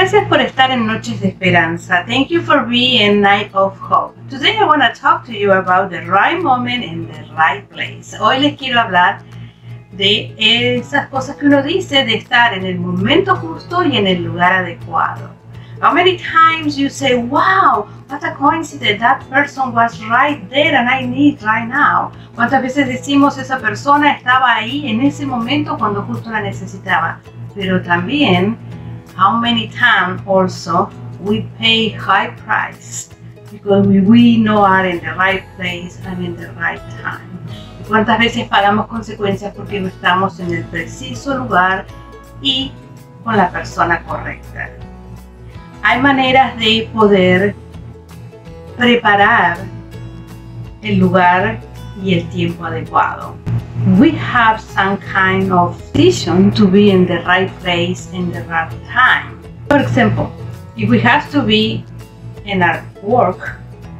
Gracias por estar en Noches de Esperanza. Thank you for being Night of Hope. Today I want to talk to you about the right moment in the right place. Hoy les quiero hablar de esas cosas que uno dice de estar en el momento justo y en el lugar adecuado. How many times you say, wow, what a coincidence, that person was right there and I need right now. ¿Cuántas veces decimos esa persona estaba ahí en ese momento cuando justo la necesitaba? Pero también, how many times also we pay high price because we know are in the right place and in the right time. ¿Cuántas veces pagamos consecuencias porque no estamos en el preciso lugar y con la persona correcta? Hay maneras de poder preparar el lugar y el tiempo adecuado. We have some kind of vision to be in the right place in the right time. For example, if we have to be in our work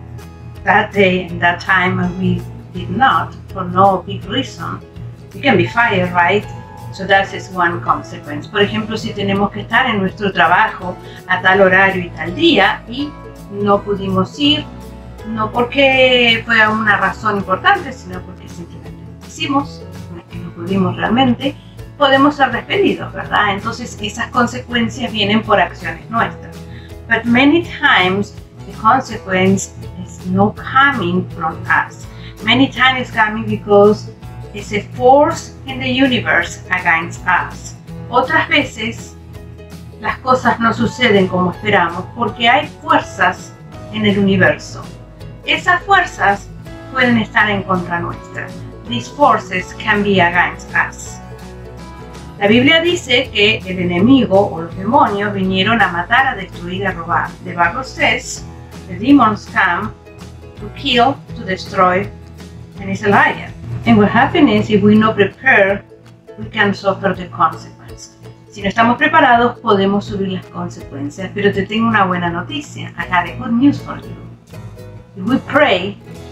that day and that time and we did not for no big reason, we can be fired, right? So that is one consequence. Por ejemplo, si tenemos que estar en nuestro trabajo a tal horario y tal día y no pudimos ir, no porque fue una razón importante, sino porque simplemente hicimos, no es que no pudimos realmente, podemos ser despedidos, ¿verdad? Entonces esas consecuencias vienen por acciones nuestras. But many times the consequence is not coming from us. Many times it's coming because it's a force in the universe against us. Otras veces las cosas no suceden como esperamos porque hay fuerzas en el universo. Esas fuerzas pueden estar en contra nuestra. These forces can be against us. La Biblia dice que el enemigo o los demonios vinieron a matar, a destruir, a robar. The Bible says the demons come to kill, to destroy, and it's a liar. And what happens is, if we're not prepared, we can suffer the consequence. Si no estamos preparados, podemos subir las consecuencias. Pero te tengo una buena noticia. I have a good news for you. If we pray,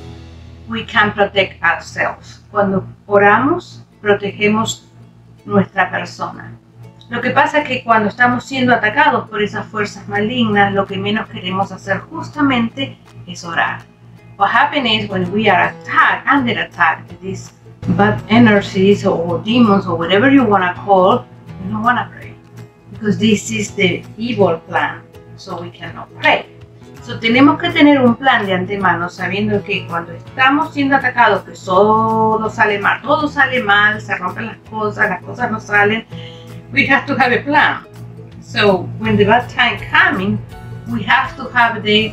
we can protect ourselves. Cuando oramos, protegemos nuestra persona. Lo que pasa es que cuando estamos siendo atacados por esas fuerzas malignas, lo que menos queremos hacer justamente es orar. What happens is when we are attacked, under attack, these bad energies or demons or whatever you want to call, we don't want to pray. Because this is the evil plan, so we cannot pray. So tenemos que tener un plan de antemano, sabiendo que cuando estamos siendo atacados, que todo sale mal, se rompen las cosas no salen, we have to have a plan. So when the bad time coming, we have to have the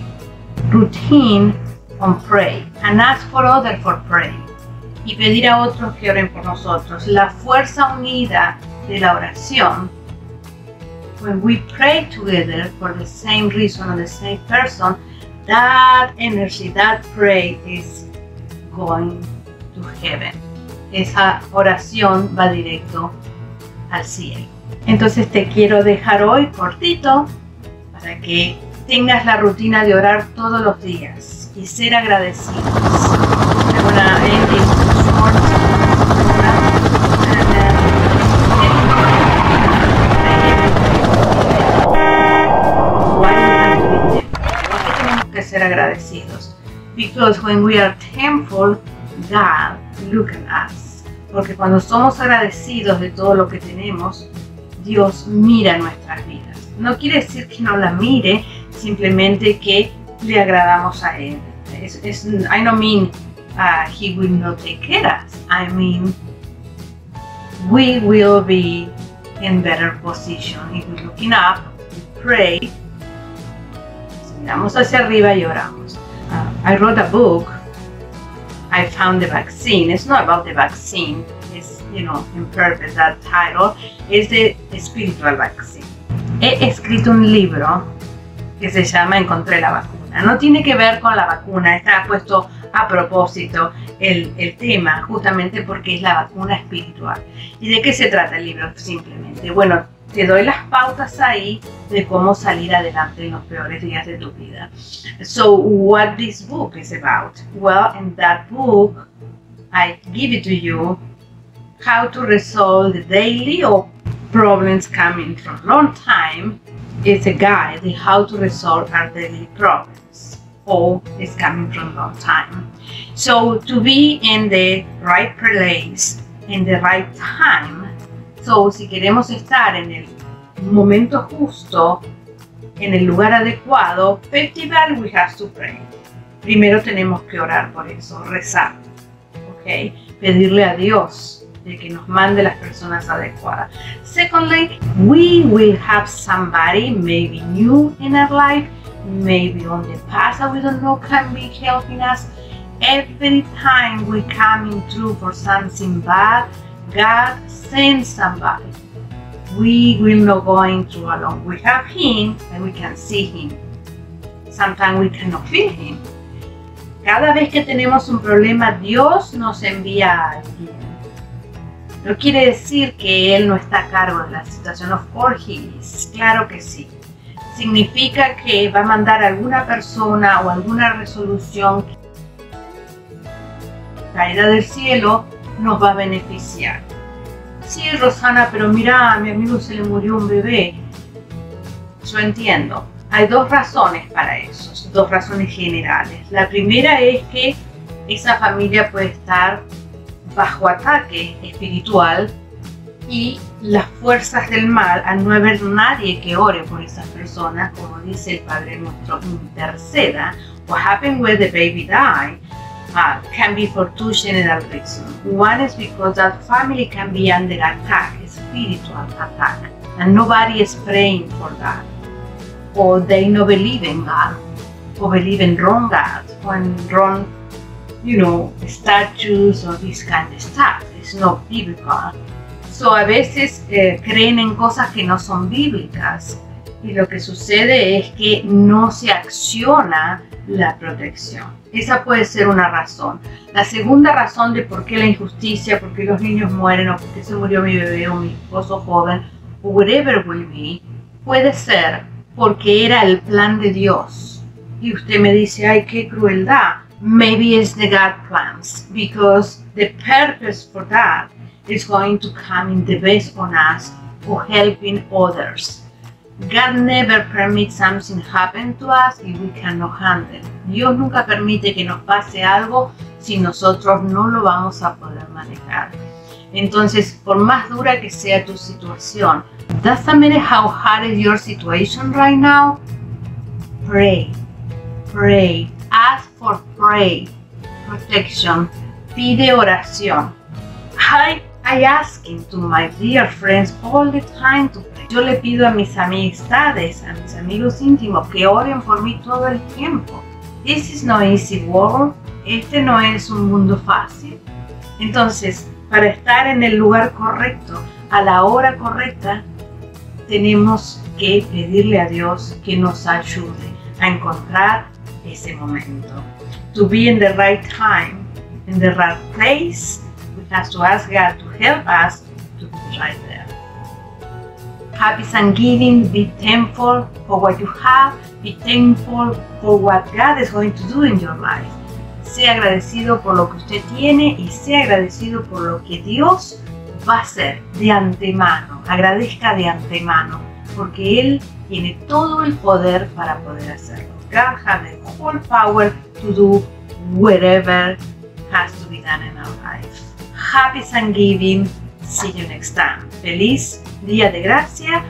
routine on pray and ask for others for pray y pedir a otros que oren por nosotros. La fuerza unida de la oración, when we pray together for the same reason or the same person, that energy, that prayer is going to heaven. Esa oración va directo al cielo. Entonces te quiero dejar hoy cortito para que tengas la rutina de orar todos los días y ser agradecidos. I'm gonna end this short tenemos que ser agradecidos. Because when we are thankful, God look at us. Porque cuando somos agradecidos de todo lo que tenemos, Dios mira nuestras vidas. No quiere decir que no la mire, simplemente que le agradamos a Él. I don't mean He will not take care of us. I mean we will be in better position if we're looking up, we pray, miramos hacia arriba y oramos. I wrote a book. I found the vaccine. It's not about the vaccine. It's, in purpose, that title is the spiritual vaccine. He escrito un libro que se llama Encontré la vacuna. No tiene que ver con la vacuna, está puesto a propósito el tema, justamente porque es la vacuna espiritual. ¿Y de qué se trata el libro? Simplemente, bueno, te doy las pautas ahí de cómo salir adelante en los peores días de tu vida. So, what this book is about? Well, in that book, I give it to you how to resolve the daily or problems coming from long time is a guide on how to resolve our daily problems. All is coming from a long time. So to be in the right place, in the right time. So si queremos estar en el momento justo, en el lugar adecuado, first of all, we have to pray. Primero tenemos que orar por eso, rezar, ¿ok? Pedirle a Dios de que nos mande las personas adecuadas. Secondly, we will have somebody maybe new in our life, maybe on the past that we don't know can be helping us. Every time we coming through for something bad, God sends somebody. We will not going through alone. We have Him and we can see Him. Sometimes we cannot feel Him. Cada vez que tenemos un problema, Dios nos envía a alguien. No quiere decir que Él no está a cargo de la situación. Of course He is. Claro que sí. Significa que va a mandar a alguna persona o alguna resolución caída del cielo nos va a beneficiar. Sí, Rosana, pero mira, a mi amigo se le murió un bebé. Yo entiendo. Hay dos razones para eso, dos razones generales. La primera es que esa familia puede estar bajo ataque espiritual y las fuerzas del mal, al no haber nadie que ore por esas personas, como dice el Padre Nuestro, interceda. What happened when the baby died can be for two general reasons. One is because that family can be under attack, spiritual attack, and nobody is praying for that. Or they no believe in God, or believe in wrong God, or in wrong, statues or this kind of stuff. It's not biblical. So a veces creen en cosas que no son bíblicas y lo que sucede es que no se acciona la protección. Esa puede ser una razón. La segunda razón de por qué la injusticia, por qué los niños mueren o por qué se murió mi bebé o mi esposo joven o whatever will be, puede ser porque era el plan de Dios. Y usted me dice, ay, qué crueldad. Maybe it's the God plans, because the purpose for that is going to come in the best on us or helping others. God never permits something happen to us if we cannot handle. Dios nunca permite que nos pase algo si nosotros no lo vamos a poder manejar. Entonces, por más dura que sea tu situación, doesn't matter how hard is your situation right now, pray, pray, ask for protection, pide oración. I asking to my dear friends all the time to pray. Yo le pido a mis amistades, a mis amigos íntimos que oren por mí todo el tiempo. This is no easy world. Este no es un mundo fácil. Entonces, para estar en el lugar correcto, a la hora correcta, tenemos que pedirle a Dios que nos ayude a encontrar ese momento. To be in the right time, in the right place, we have to ask God to help us to be right there. Happy Thanksgiving. Be thankful for what you have. Be thankful for what God is going to do in your life. Sea agradecido por lo que usted tiene y sea agradecido por lo que Dios va a hacer de antemano. Agradezca de antemano porque Él tiene todo el poder para poder hacerlo. God has the whole power to do whatever has to be done in our life. Happy Thanksgiving. See you next time. Feliz Día de Gracia.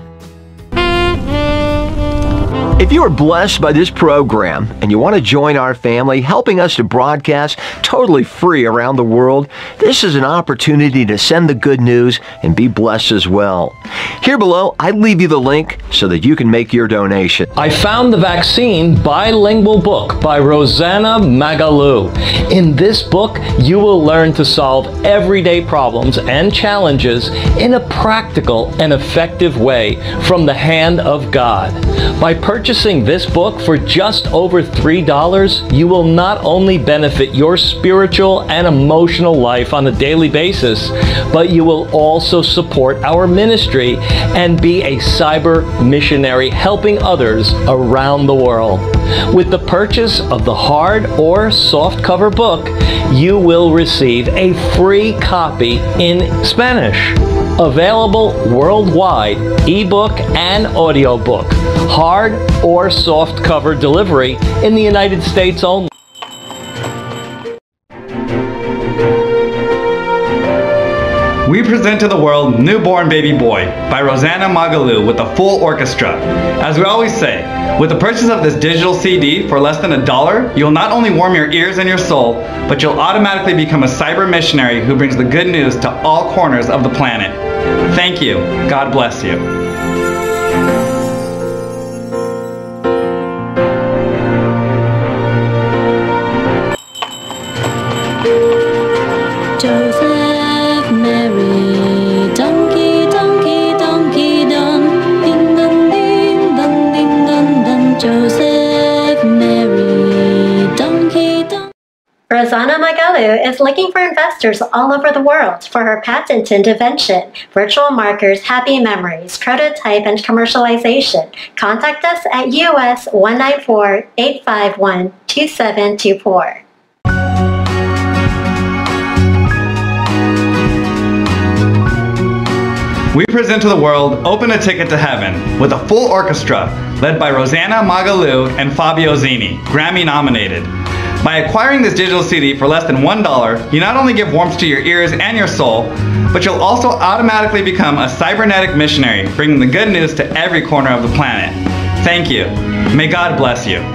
If you are blessed by this program and you want to join our family, helping us to broadcast totally free around the world, this is an opportunity to send the good news and be blessed as well. Here below, I leave you the link so that you can make your donation. I Found the Vaccine bilingual book by Rosanna Magalou. In this book, you will learn to solve everyday problems and challenges in a practical and effective way from the hand of God. By purchasing purchasing this book for just over $3, you will not only benefit your spiritual and emotional life on a daily basis, but you will also support our ministry and be a cyber missionary helping others around the world. With the purchase of the hard or soft cover book, you will receive a free copy in Spanish. Available worldwide, ebook and audiobook, hard or soft cover delivery in the United States only. We present to the world Newborn Baby Boy by Rosanna Magalou with a full orchestra. As we always say, with the purchase of this digital CD for less than $1, you'll not only warm your ears and your soul, but you'll automatically become a cyber missionary who brings the good news to all corners of the planet. Thank you. God bless you. Joseph, Mary, donkey, donkey, donkey, dun, ding, dun, ding, dun, ding, dun, dun. Joseph, Mary, donkey, dun. Rosanna Magalou is looking for investors all over the world for her patented invention, Virtual Markers Happy Memories, prototype and commercialization. Contact us at US 194-851-2724. We present to the world Open a Ticket to Heaven with a full orchestra led by Rosanna Magalou and Fabio Zini, Grammy nominated. By acquiring this digital CD for less than $1, you not only give warmth to your ears and your soul, but you'll also automatically become a cybernetic missionary, bringing the good news to every corner of the planet. Thank you. May God bless you.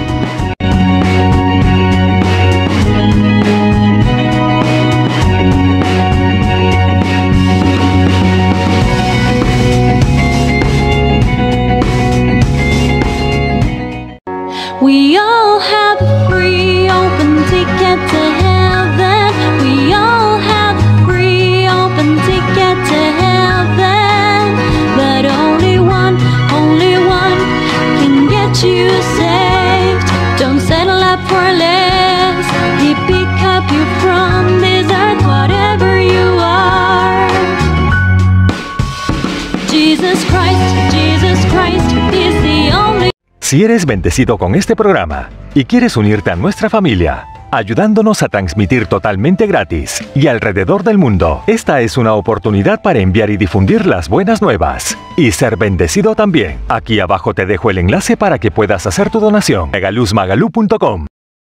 We all have a free open ticket to heaven. We all have a free open ticket to heaven. But only one can get you saved. Don't settle up for less. He pick up you from this earth, whatever you are. Jesus Christ is the only. Si eres bendecido con este programa y quieres unirte a nuestra familia, ayudándonos a transmitir totalmente gratis y alrededor del mundo, esta es una oportunidad para enviar y difundir las buenas nuevas y ser bendecido también. Aquí abajo te dejo el enlace para que puedas hacer tu donación. megaluzmagalú.com.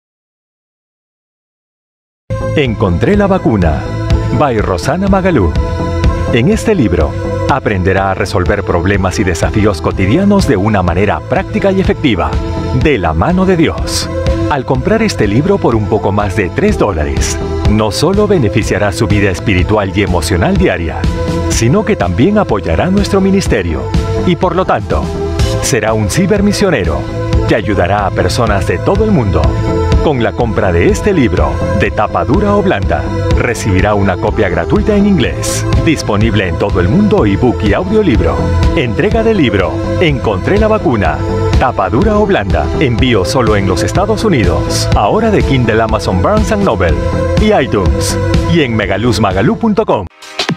Encontré la vacuna, by Rosanna Magalou. En este libro, aprenderá a resolver problemas y desafíos cotidianos de una manera práctica y efectiva, de la mano de Dios. Al comprar este libro por un poco más de $3, no solo beneficiará su vida espiritual y emocional diaria, sino que también apoyará nuestro ministerio y por lo tanto, será un cibermisionero que ayudará a personas de todo el mundo. Con la compra de este libro, de tapa dura o blanda, recibirá una copia gratuita en inglés, disponible en todo el mundo, ebook y audiolibro. Entrega del libro, Encontré la vacuna, tapa dura o blanda, envío solo en los Estados Unidos. Ahora de Kindle, Amazon, Barnes & Noble y iTunes. Y en megaluzmagalú.com.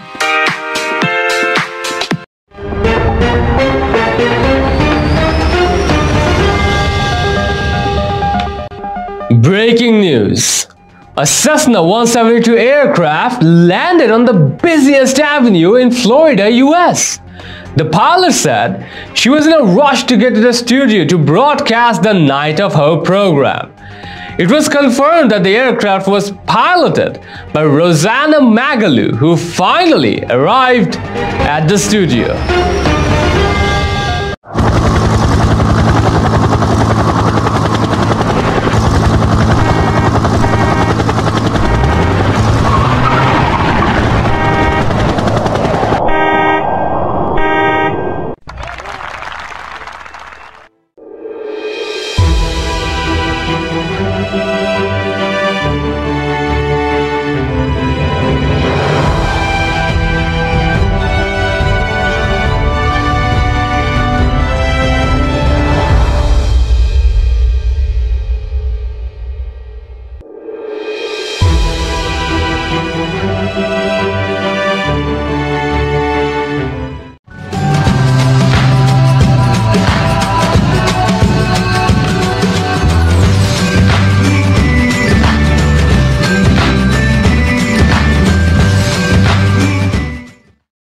Breaking news. A Cessna 172 aircraft landed on the busiest avenue in Florida, US. The pilot said she was in a rush to get to the studio to broadcast the Night of Hope program. It was confirmed that the aircraft was piloted by Rosanna Magalou, who finally arrived at the studio.